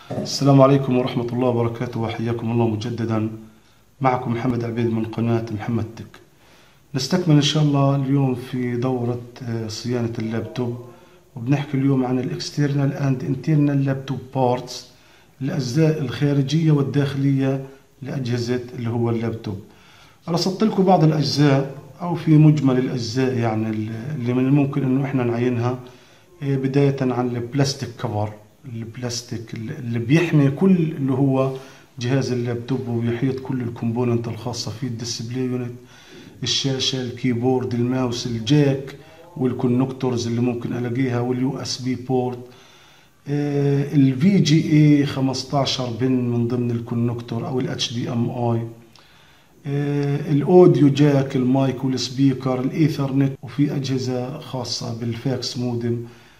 السلام عليكم ورحمة الله وبركاته، وحياكم الله مجددا. معكم محمد عبيد من قناة محمد تك. نستكمل إن شاء الله اليوم في دورة صيانة اللابتوب، وبنحكي اليوم عن الاكسترنال اند انترنال لابتوب بارتس، الأجزاء الخارجية والداخلية لأجهزة اللي هو اللابتوب. رصدت لكم بعض الأجزاء أو في مجمل الأجزاء يعني اللي من الممكن إنه إحنا نعينها. بداية عن البلاستيك كفر، البلاستيك اللي بيحمي كل اللي هو جهاز اللابتوب وبيحيط كل الكومبوننت الخاصة فيه، الديسبلاي يونت، الشاشة، الكيبورد، الماوس، الجاك والكونكتورز اللي ممكن الاقيها، واليو اس بي بورت، الفي جي اي 15 بن من ضمن الكونكتور او الاتش دي ام اي، الاوديو جاك، المايك والسبيكر، الايثرنت، وفي اجهزة خاصة بالفاكس مودم،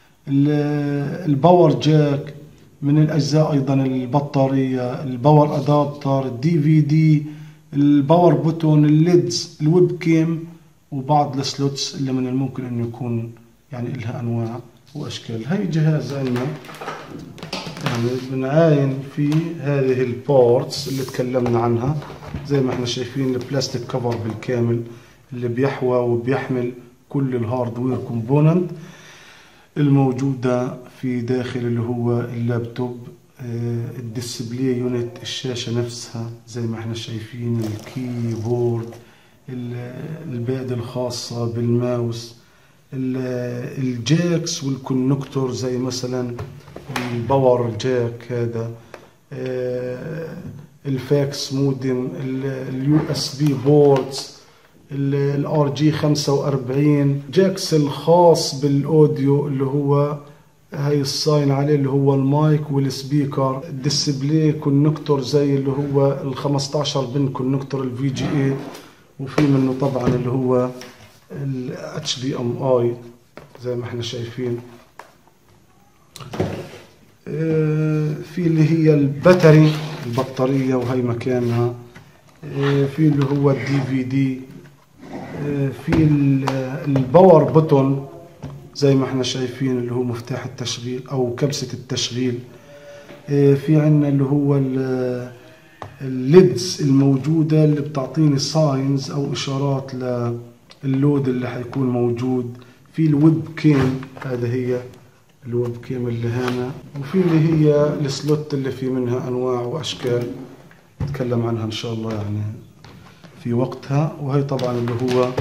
الباور جاك. من الاجزاء ايضا البطارية، الباور ادابتر، الدي في دي، الباور بوتون، الليدز، الويب كيم، وبعض السلوتس اللي من الممكن انه يكون يعني لها انواع واشكال. هاي جهاز عندنا يعني بنعاين في هذه البورتس اللي تكلمنا عنها. زي ما احنا شايفين البلاستيك كفر بالكامل اللي بيحوى وبيحمل كل الهاردوير كومبوننت الموجودة في داخل اللي هو اللابتوب. الديسبلاي يونت، الشاشة نفسها زي ما احنا شايفين، الكيبورد، البعد الخاصة بالماوس، الجاكس والكونكتور زي مثلا الباور جاك هذا، الفاكس مودم، اليو اس بي بوردز، الار جي 45 جاكس الخاص بالاوديو اللي هو هاي الصاين عليه اللي هو المايك والسبيكر، الديسبلاي كونكتور زي اللي هو ال 15 بن كونكتور الفي جي اي، وفي منه طبعا اللي هو الاتش دي ام اي زي ما احنا شايفين. في اللي هي الباتري، البطارية وهي مكانها. في اللي هو الدي في دي. في الباور بوتون زي ما احنا شايفين اللي هو مفتاح التشغيل او كبسة التشغيل. في عندنا اللي هو الليدز الموجودة اللي بتعطيني ساينز او اشارات للود اللي حيكون موجود. في الويب كيم، هذا هي الويب كيم اللي هنا. وفي اللي هي السلوت اللي في منها انواع واشكال نتكلم عنها ان شاء الله يعني في وقتها. وهي طبعا اللي هو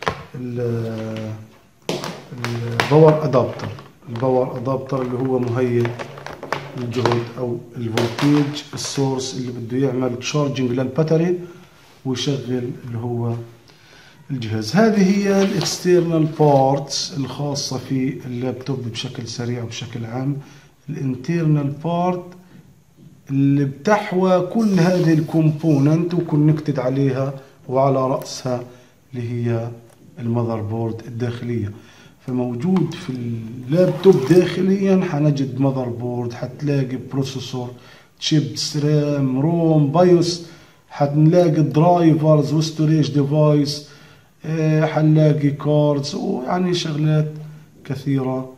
الباور ادابتر، الباور ادابتر اللي هو مهيئ الجهد او الفولتيج السورس اللي بده يعمل تشارجنج للباتري ويشغل اللي هو الجهاز. هذه هي الاكسترنال بارتس الخاصة في اللابتوب بشكل سريع وبشكل عام. الانترنال بارت اللي بتحوى كل هذه الكومبوننت وكونكتد عليها وعلى رأسها اللي هي المذر بورد الداخلية. فموجود في اللابتوب داخليا حنجد مذر بورد، حتلاقي بروسيسور، تشيبس، رام، روم، بايوس، حنلاقي درايفرز وستوريج ديفايس، حنلاقي كاردز، ويعني شغلات كثيرة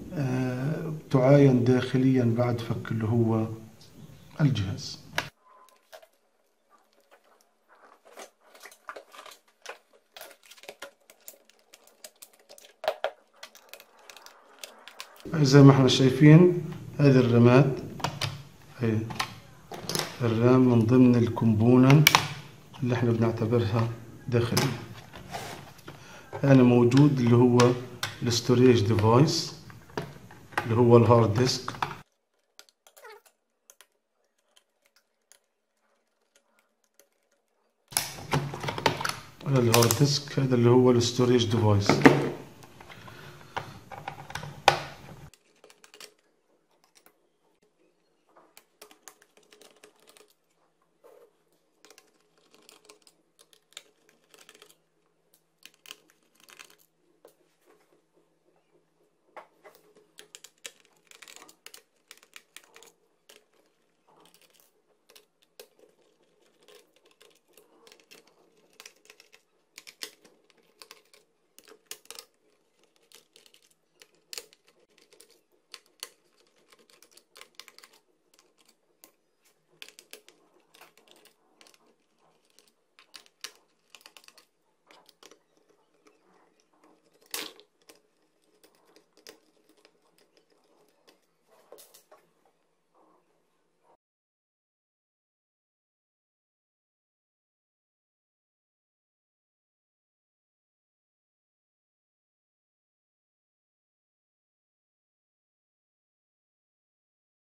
تعاين داخليا بعد فك اللي هو الجهاز. زي ما احنا شايفين هذه الرامات، هي الرام من ضمن الكومبوننت اللي احنا بنعتبرها داخلية. هنا موجود اللي هو الستوريج ديفايس اللي هو الهارد ديسك. الهارد ديسك هذا اللي هو الستوريج ديفايس.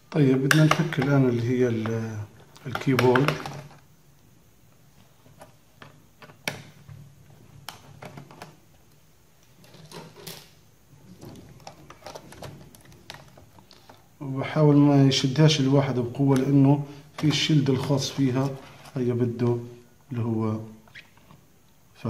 طيب بدنا نفك الآن اللي هي الكيبورد. وبحاول ما يشدهاش الواحد بقوة، لأنه في الشيلد الخاص فيها، هي بده اللي هو فك.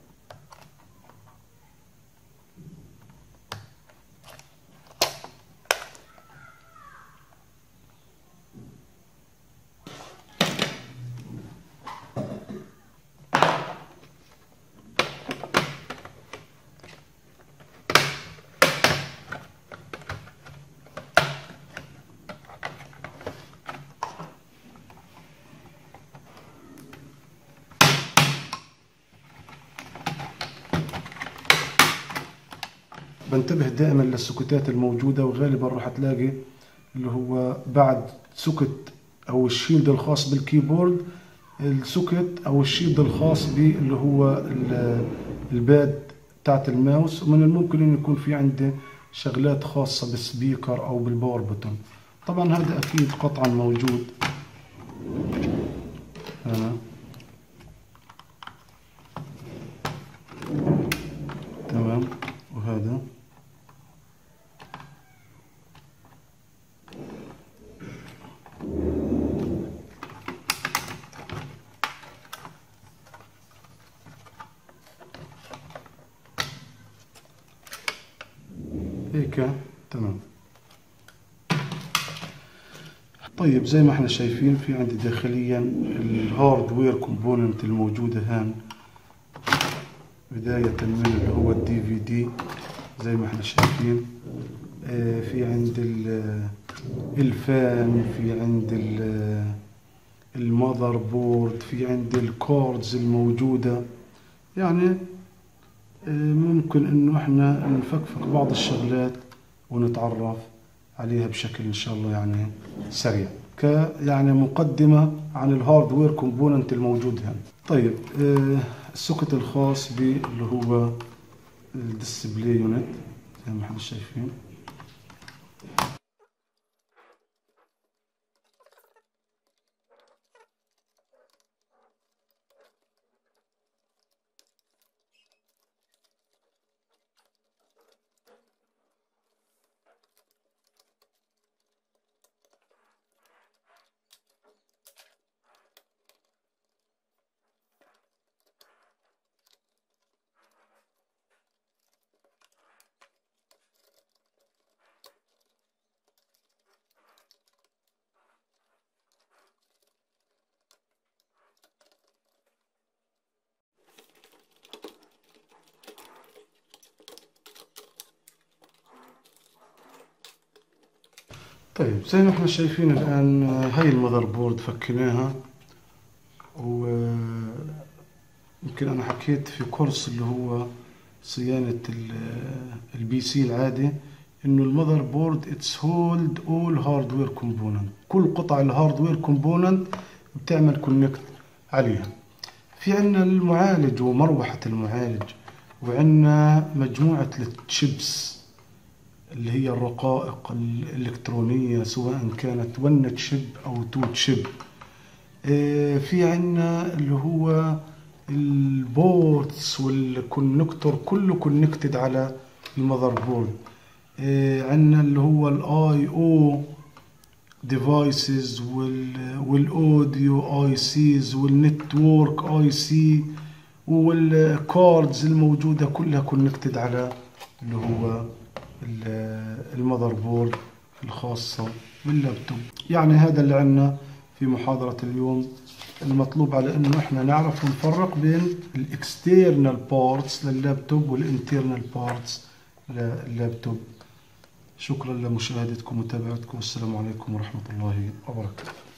بنتبه دائما للسكتات الموجودة، وغالبا راح تلاقي اللي هو بعد سكت او الشيلد الخاص بالكيبورد السكت او الشيلد الخاص باللي هو الباد تاعت الماوس، ومن الممكن انه يكون في عندي شغلات خاصة بالسبيكر او بالباور بوتون. طبعا هذا اكيد قطعا موجود هنا. تمام. وهذا هيك. تمام. طيب زي ما احنا شايفين في عندي داخليا الهاردوير كومبوننت الموجودة هان، بداية من اللي هو الدي في دي زي ما احنا شايفين. في عند الفان، في عند المذر بورد، في عند الكوردز الموجودة. يعني ممكن انه احنا نفكفك بعض الشغلات ونتعرف عليها بشكل ان شاء الله يعني سريع، يعني مقدمة عن الهاردوير كومبوننت الموجود هنا. طيب السوكت الخاص باللي هو الديسبلاي يونت زي ما احنا شايفين. طيب زي ما احنا شايفين الآن هاي المذر بورد فكيناها. ويمكن أنا حكيت في كورس اللي هو صيانة البي سي العادي إنه المذر بورد اتس هولد اول هاردوير كومبوننت، كل قطع الهاردوير كومبوننت بتعمل كونكت عليها. في عنا المعالج ومروحة المعالج، وعنا مجموعة التشيبس اللي هي الرقائق الإلكترونية سواء كانت 1 تشيب أو 2 تشيب. في عنا اللي هو البورتس والكونكتور كله كونكتد على المذر بورد. عنا اللي هو الاي او ديفايسز والاوديو اي سيز والنتورك اي سي والكاردز الموجودة كلها كونكتد على اللي هو المذر بورد الخاصة باللابتوب. يعني هذا اللي عنا في محاضرة اليوم. المطلوب على انه احنا نعرف نفرق بين الاكسترنال بارتس لللابتوب والانترنال بارتس لللابتوب. شكرا لمشاهدتكم ومتابعتكم، والسلام عليكم ورحمة الله وبركاته.